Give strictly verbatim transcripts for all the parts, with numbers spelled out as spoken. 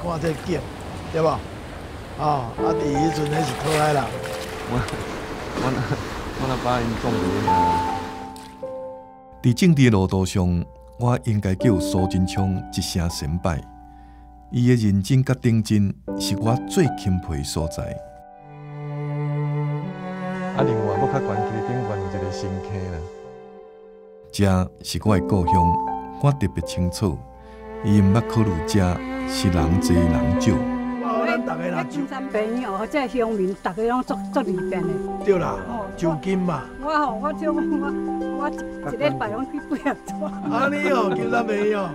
看这景，对无？哦，啊，第一阵迄是讨海人。 我我那我那把因撞死尔。 伫政治路途上，我应该叫苏贞昌一声先拜。伊的认真甲顶真，是我最钦佩的所在。 啊，另外，我较悬溪顶悬有一个新溪啦。 这是我的故乡，我特别清楚。伊毋捌考虑这是人多人少。 哇，咱大家人金山朋友或者乡民，大家拢足足离变的。 对啦，就近嘛。 我吼，我就我我一礼拜拢去几啊趟。 安尼哦，金山朋友。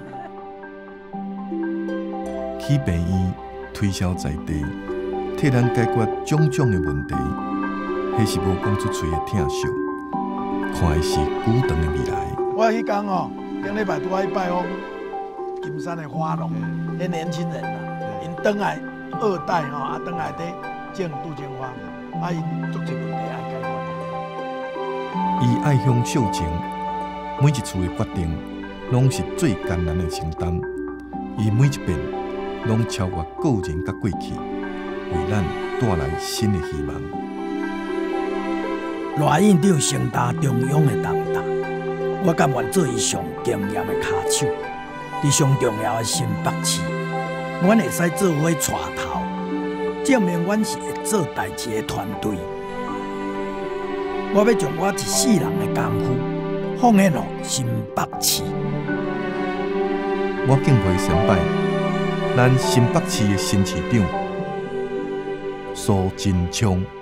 去病院推销在地，替咱解决种种的问题，迄是无讲出嘴的疼惜，看的是久长的未来。 我迄天哦，顶礼拜拄爱拜访金山的花农，迄年轻人啦，因倒来二代吼，啊倒来伫种杜鹃花，啊因足侪问题爱解决。 伊爱向秀情，每一次的决定，拢是最艰难的承担。伊每一遍。拢超越个人甲过去，为咱带来新的希望。 赖院长承担中央的重担，我甘愿做伊上敬业的骹手。伫上重要的新北市，阮会使做伙带头，证明阮是会做代志的团队。我要将我一世人的功夫奉献予新北市。 我敬佩先拜。咱新北市的新市长苏贞昌。